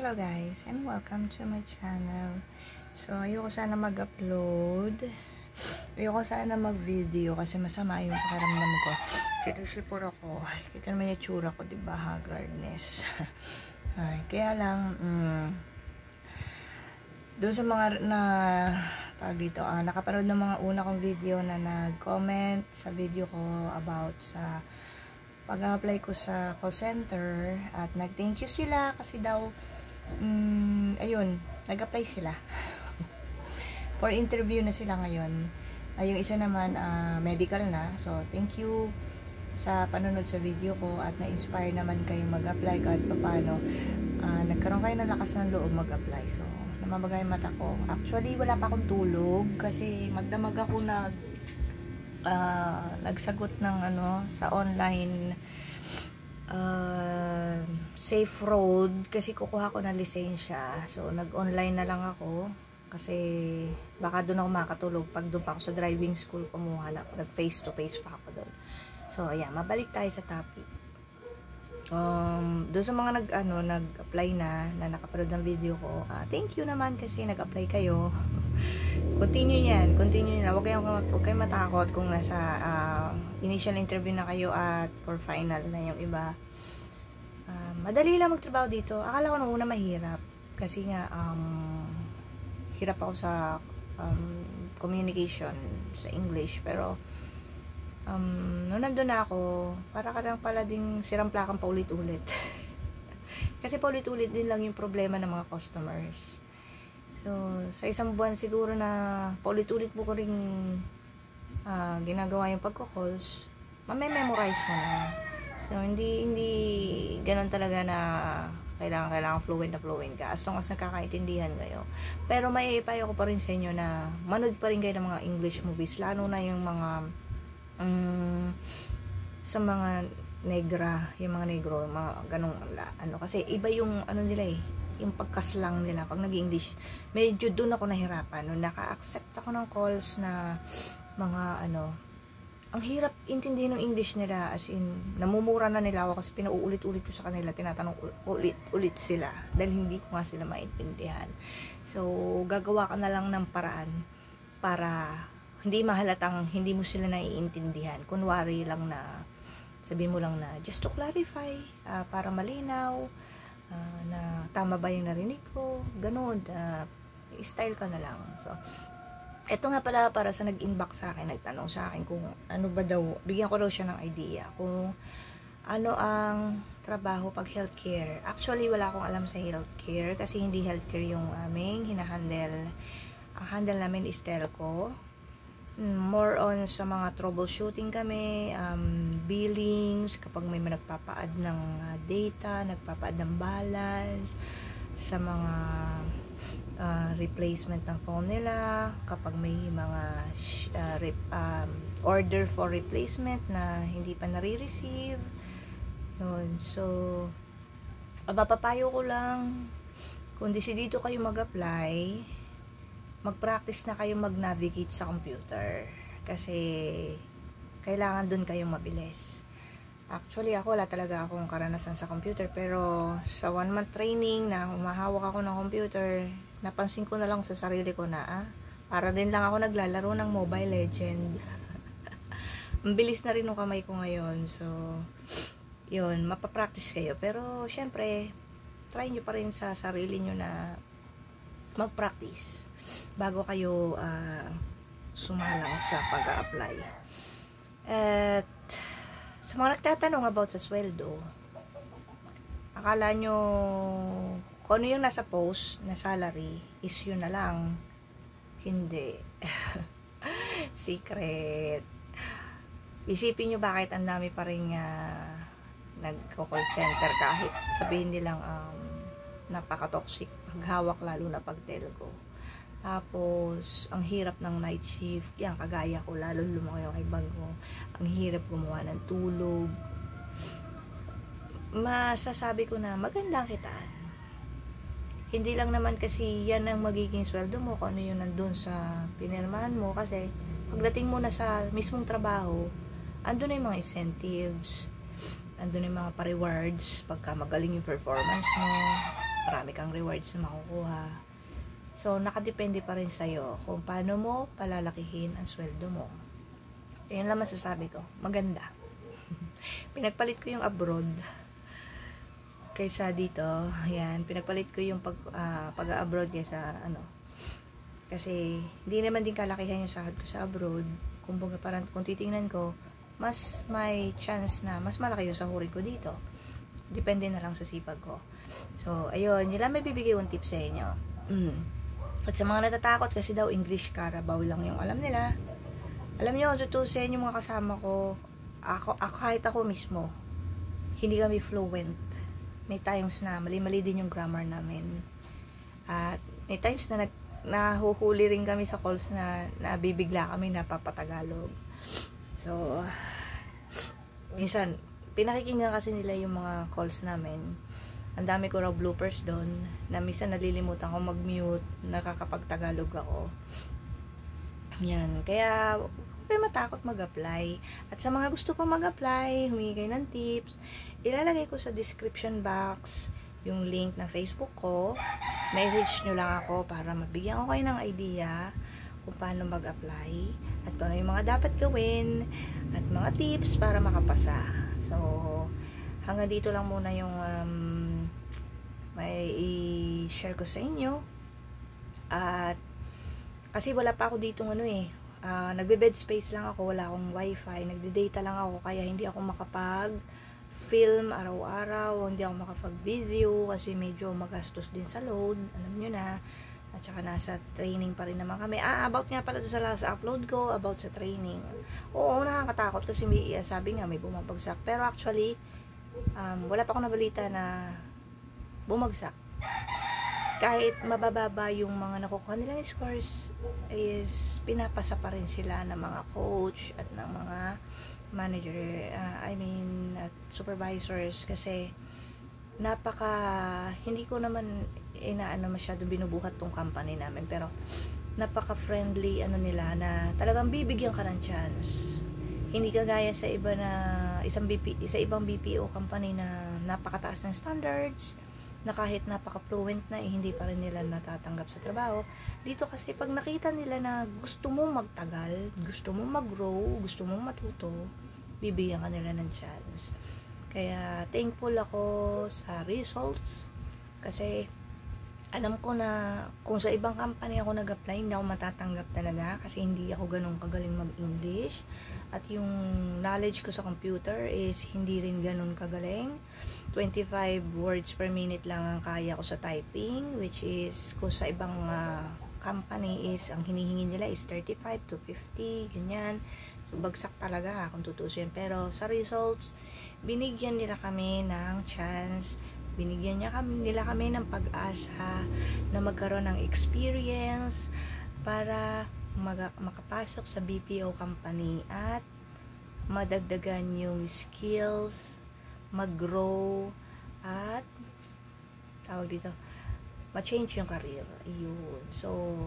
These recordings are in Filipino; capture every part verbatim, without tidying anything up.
Hello guys, and welcome to my channel. So, ayoko sana mag-upload. Ayoko sana mag-video kasi masama yung pakiramdam ko. Sinisipur ako. Kita naman yung tsura ko, diba? Haggardness. Ay, kaya lang, mm, doon sa mga na tawag dito, ah, nakapanood ng mga una kong video na nag-comment sa video ko about sa pag-apply ko sa call center at nag-thank you sila kasi daw um, ayun, nag-apply sila for interview na sila ngayon. Ay, yung isa naman uh, medical na, so thank you sa panonood sa video ko at na-inspire naman kayo mag-apply kahit paano. Uh, nagkaroon kayo ng lakas ng loob mag-apply, so namamagay yung mata ko. Actually wala pa akong tulog kasi magdamag ako na Uh, nagsagot ng ano sa online uh, safe road kasi kukuha ko ng lisensya, so nag-online na lang ako kasi baka doon ako makatulog pag doon pa ako sa driving school kumuha na, nag face to face pa ako doon. So ayan, mabalik tayo sa topic. Um, doon sa mga nag ano nag-apply na na nakapanood ng video ko, uh, thank you naman kasi nag-apply kayo. Continue yan, continue yan. Huwag kayong, huwag kayong matakot kung nasa uh, initial interview na kayo at for final na yung iba. Uh, madali lang magtrabaho dito. Akala ko nung una mahirap kasi nga um, hirap ako sa um, communication sa English, pero um, nung nandun na ako, para ka lang pala ding sirampla kang paulit-ulit. Kasi paulit-ulit din lang yung problema ng mga customers. So, sa isang buwan siguro na paulit-ulit mo ko rin uh, ginagawa yung pagko-calls, mamememorize mo na. So, hindi hindi ganun talaga na kailangan, kailangan fluent na fluent ka as long as nakakaintindihan kayo. Pero may ipayo ko pa rin sa inyo na manood pa rin kayo ng mga English movies, lalo na yung mga um, sa mga negra, yung mga negro, mga ganung ano, kasi iba yung ano nila eh, yung pagkaslang nila pag nag-English. Medyo doon ako nahirapan nung naka-accept ako ng calls na mga ano, ang hirap intindihin ng English nila, as in namumura na nila ako kasi pinauulit-ulit ko sa kanila, tinatanong ulit-ulit sila dahil hindi ko nga sila maintindihan. So gagawa ka na lang ng paraan para hindi mahalatang hindi mo sila naiintindihan. Kunwari lang na sabihin mo lang na just to clarify, uh, para malinaw, Uh, na tama ba yung narinig ko, ganun, uh, style ka na lang. So, eto nga pala, para sa nag-inbox sa akin, nagtanong sa akin kung ano ba daw, bigyan ko daw siya ng idea kung ano ang trabaho pag healthcare. Actually wala akong alam sa healthcare kasi hindi healthcare yung aming hinahandle. Ang handle namin is telco. More on sa mga troubleshooting kami, um, billings, kapag may nagpapa-add ng uh, data, nagpapa-add ng balance, sa mga uh, replacement ng phone nila, kapag may mga uh, rep, um, order for replacement na hindi pa nare-receive. Yun. So, mapapayo ko lang, kung desidido kayo mag-apply, mag-practice na kayo mag-navigate sa computer kasi kailangan dun kayong mabilis. Actually ako wala talaga akong karanasan sa computer, pero sa one month training na humahawak ako ng computer, napansin ko na lang sa sarili ko na ah, para din lang ako naglalaro ng Mobile Legend. Ang bilis na rin ng kamay ko ngayon. So yun, mapapractice kayo, pero syempre try nyo pa rin sa sarili nyo na mag-practice bago kayo uh, sumalang sa pag-a-apply. At sa mga nagtatanong about sa sweldo, akala nyo kung ano yung nasa post na salary is yun na lang. Hindi. Secret. Isipin nyo bakit ang dami pa rin uh, nagko-call center kahit sabihin nilang um, napaka-toxic paghawak, lalo na pag telco. Tapos, ang hirap ng night shift. Yan, kagaya ko, lalo lumaki yung ibang ko. Ang hirap gumawa ng tulog. Masasabi ko na magandang kitaan. Hindi lang naman kasi yan ang magiging sweldo mo kung ano yung nandun sa pinirmahan mo. Kasi, pagdating mo na sa mismong trabaho, andun na yung mga incentives, andun na yung mga pa-rewards, pagka magaling yung performance mo. marami kang rewards na makukuha. So, nakadepende pa rin sa'yo kung paano mo palalakihin ang sweldo mo. Ayun lang masasabi ko. Maganda. Pinagpalit ko yung abroad kaysa dito. Ayan, pinagpalit ko yung pag, uh, pag-abroad kaysa ano. Kasi, hindi naman din kalakihan yung sahod ko sa abroad. Kung, parang, kung titingnan ko, mas may chance na mas malaki yung sahurin ko dito. Depende na lang sa sipag ko. So, ayun. Yun lang may bibigay yung tips sa inyo. Mm. At sa mga natatakot kasi daw English Carabao lang yung alam nila. Alam nyo, tutusin yung mga kasama ko, ako, ako kahit ako mismo, hindi kami fluent. May times na mali-mali din yung grammar namin. At may times na nag, nahuhuli rin kami sa calls na nabibigla kami na papatagalog. So, minsan, pinakikinggan kasi nila yung mga calls namin. Ang dami ko raw bloopers doon, na minsan nalilimutan ko mag-mute, nakakapagtagalog ako. Yan, kaya huwag kayo matakot mag-apply. At sa mga gusto pa mag-apply, humingi kayo ng tips, ilalagay ko sa description box yung link ng Facebook ko. Message nyo lang ako para mabigyan ko kayo ng idea kung paano mag-apply at kung ano yung mga dapat gawin at mga tips para makapasa. So, hanggang dito lang muna yung um, may i-share ko sa inyo. At kasi wala pa ako dito ano eh, uh, nagbe-bed space lang ako, wala akong wifi, nagde-data lang ako, kaya hindi ako makapag film araw-araw, hindi ako makapag-video kasi medyo magastos din sa load, alam nyo na. At saka nasa training pa rin naman kami. Ah, about nga pala sa last upload ko, about sa training. Oo, nakakatakot kasi may, sabi nga may bumabagsak, pero actually um, wala pa akong nabalita na bumagsak. Kahit mabababa yung mga nakukuha nilang scores, is pinapasa pa rin sila ng mga coach at ng mga manager, uh, I mean at supervisors, kasi napaka hindi ko naman inaano masyado binubuhat tong company namin, pero napaka friendly ano nila na talagang bibigyan ka ng chance. Hindi kagaya sa iba na isang B P, sa ibang B P O company na napakataas ng standards, na kahit napaka-fluent na, eh, hindi pa rin nila natatanggap sa trabaho. Dito kasi pag nakita nila na gusto mo magtagal, gusto mo mag-grow, gusto mo matuto, bibigyan ka nila ng chance. Kaya thankful ako sa results kasi alam ko na kung sa ibang company ako nag-apply, hindi ako matatanggap talaga kasi hindi ako ganun kagaling mag-English at yung knowledge ko sa computer is hindi rin ganun kagaling. twenty-five words per minute lang ang kaya ko sa typing, which is kung sa ibang uh, company is ang hinihingi nila is thirty-five to fifty, ganyan. So bagsak talaga kung tutusin. Pero sa results, binigyan nila kami ng chance, binigyan niya kami, nila kami ng pag-asa na magkaroon ng experience para mag makapasok sa B P O company at madagdagan yung skills, mag-grow, at tawag dito, ma-change yung career. Ayun. So,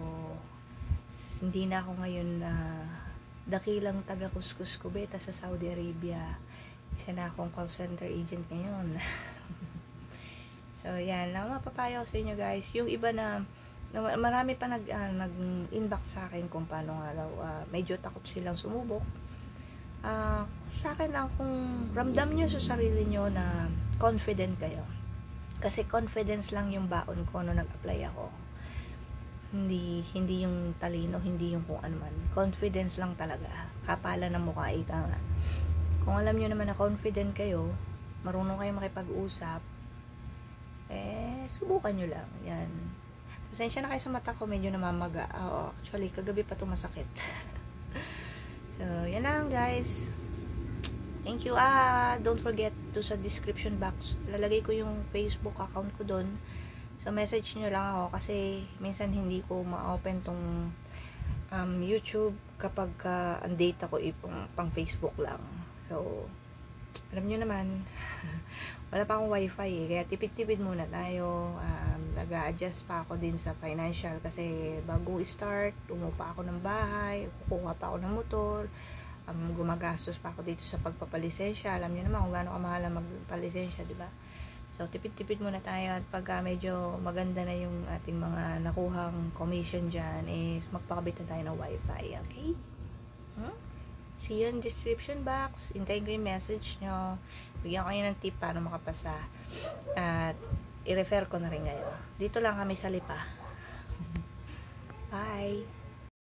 hindi na ako ngayon na uh, dakilang taga-kuskus kubeta sa Saudi Arabia. Isa na akong call center agent ngayon. So, yan. Lang mapapayo ko sa inyo guys. Yung iba na, na marami pa nag, uh, nag-inbox sa akin kung paano nga daw, uh, medyo takot silang sumubok. Uh, sa akin lang, kung ramdam nyo sa sarili nyo na confident kayo. Kasi confidence lang yung baon ko nung nag-apply ako. Hindi, hindi yung talino, hindi yung kung ano man. Confidence lang talaga. Kapala ng mukha, ika nga. Kung alam nyo naman na confident kayo, marunong kayo makipag-usap, eh, subukan nyo lang. Yan. Pasensya na kayo sa mata ko, medyo namamaga. Oh, actually, kagabi pa ito masakit. So, yan lang guys. Thank you. Ah, don't forget to sa description box. Lalagay ko yung Facebook account ko doon. So, message nyo lang ako kasi minsan hindi ko ma-open tong um, YouTube kapag uh, ang data ko ipang pang Facebook lang. So, alam nyo naman, wala pa akong wifi eh. Kaya tipid-tipid muna tayo. Um, nag-a-adjust pa ako din sa financial kasi bago i-start, umupa ako ng bahay, kukuha pa ako ng motor, um, gumagastos pa ako dito sa pagpapalisensya. Alam niyo naman kung gaano kamahal ang magpalisensya, di ba? So, tipid-tipid muna tayo at pagka medyo maganda na yung ating mga nakuhang commission dyan is magpakabit na tayo ng wifi, okay? Hmm? See you in description box. Hintayin ko yung message nyo. Bigyan ko kayo ng tip para makapasa. At i-refer ko na rin kayo. Dito lang kami sa Lipa. Bye!